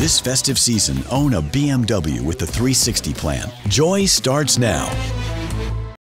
This festive season, own a BMW with the 360 plan. Joy starts now.